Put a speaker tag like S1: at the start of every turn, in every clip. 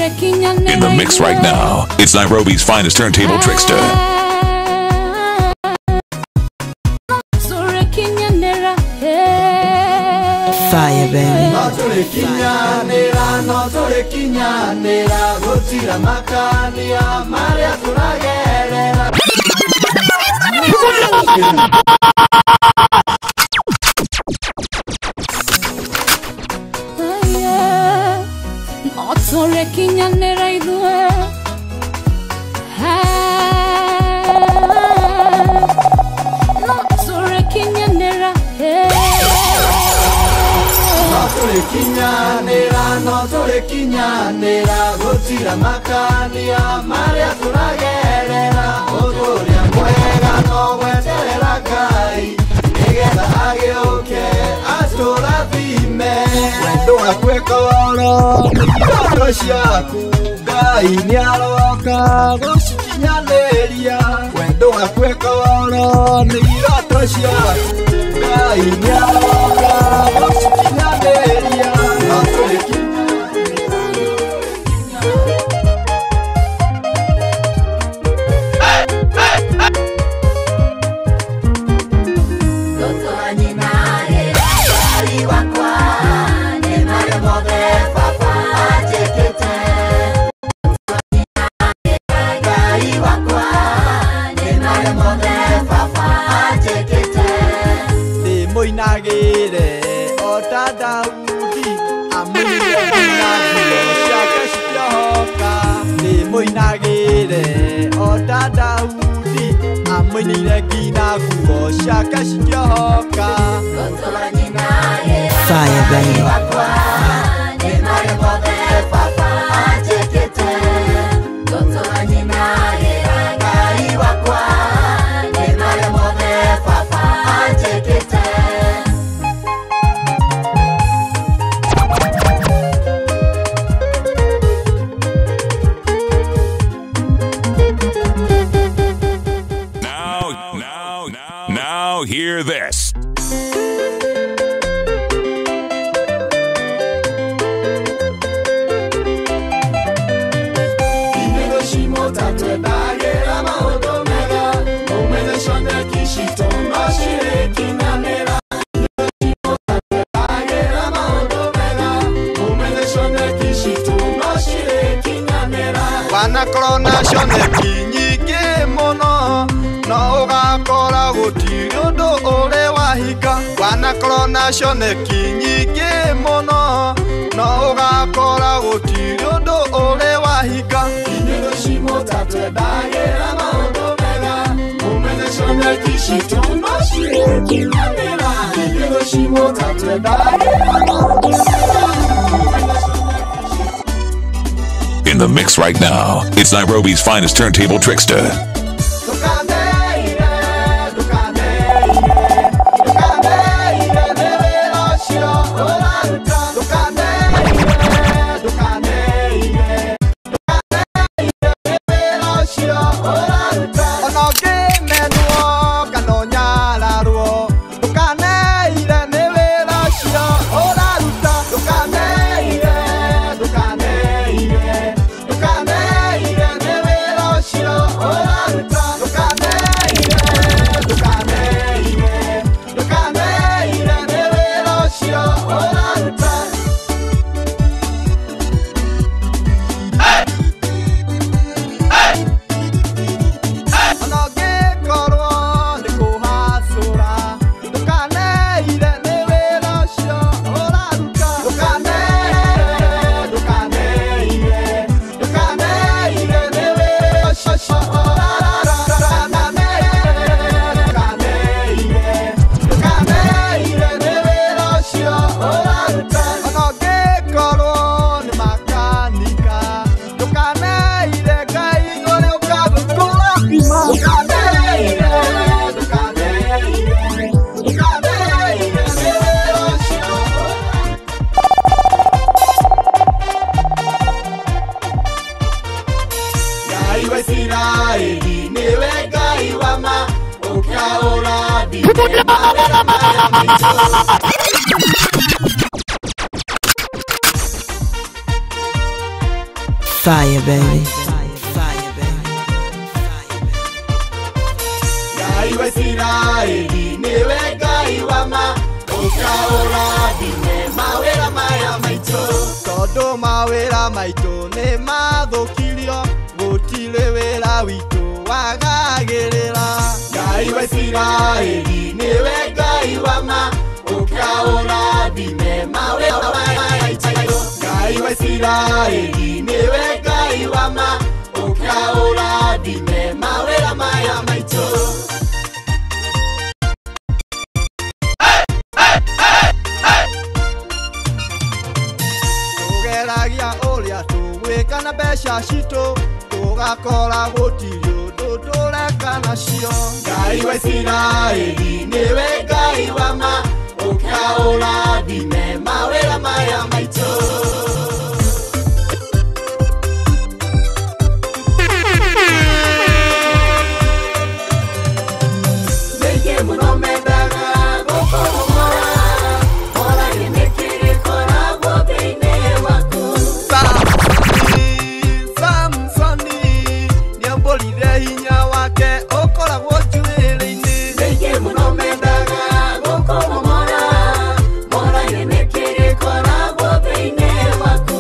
S1: In the mix right now, it's Nairobi's finest turntable trickster.
S2: Fire, baby. Fire, baby.
S1: Now hear this. In the mix right now, it's Nairobi's finest turntable trickster.
S2: Fire, baby.
S3: Gai wa Israeli niwe Gai wa ma ukaora dine mawera maya maito todo mawera maito ne mathukirio gutire wera witu wagagirira Gai wa Israeli niwe Gai wa ma ukaora dine mawera maya maito Gai wa Israeli niwe Gai wa ma ukaora dine mawera maya maito kana besha shito tugakora gutirio ndutuleka nacio Ngai wa Israeli niwe Ngai wa ma ukaura dime mawera maya maito Neke muno mendaga gokomora ora yenekiri kora bobeine waku hinya wake okoragwo njuĩrĩ-inĩ Nĩngĩ mũno mendaga gũkũmomora moragĩnĩ kĩrĩkoragwo thĩinĩ waku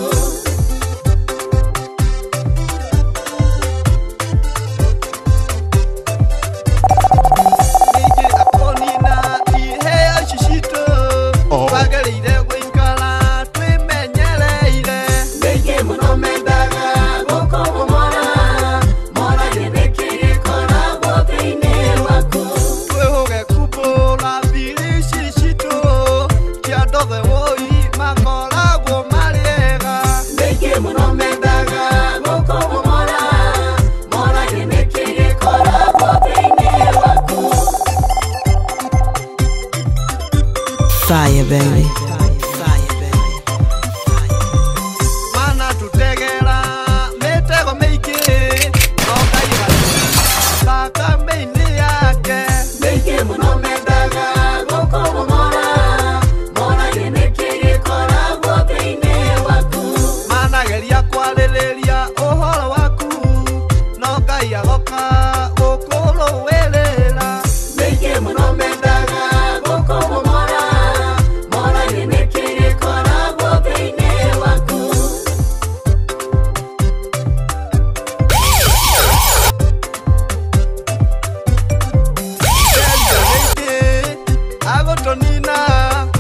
S3: Ningĩ akonina iheo ici citũ twagĩrĩire gũikara twĩmenyereire Nĩngĩ mũno mendaga gũkũmomora
S2: Fire, baby.
S3: Mana tutegera metego meiki no kaira saka meini yake Nĩngĩ mũno mendaga gũkũmomora mora gĩnĩkĩrĩ koragwo thĩinĩ waku manageria kwarĩrĩria ũhoro waku no Ngai agoka gũkũrũĩrĩra Nĩngĩ mũno mendaga gũkũmomora mora gĩnĩkĩrĩ koragwo thĩinĩ waku Agotonina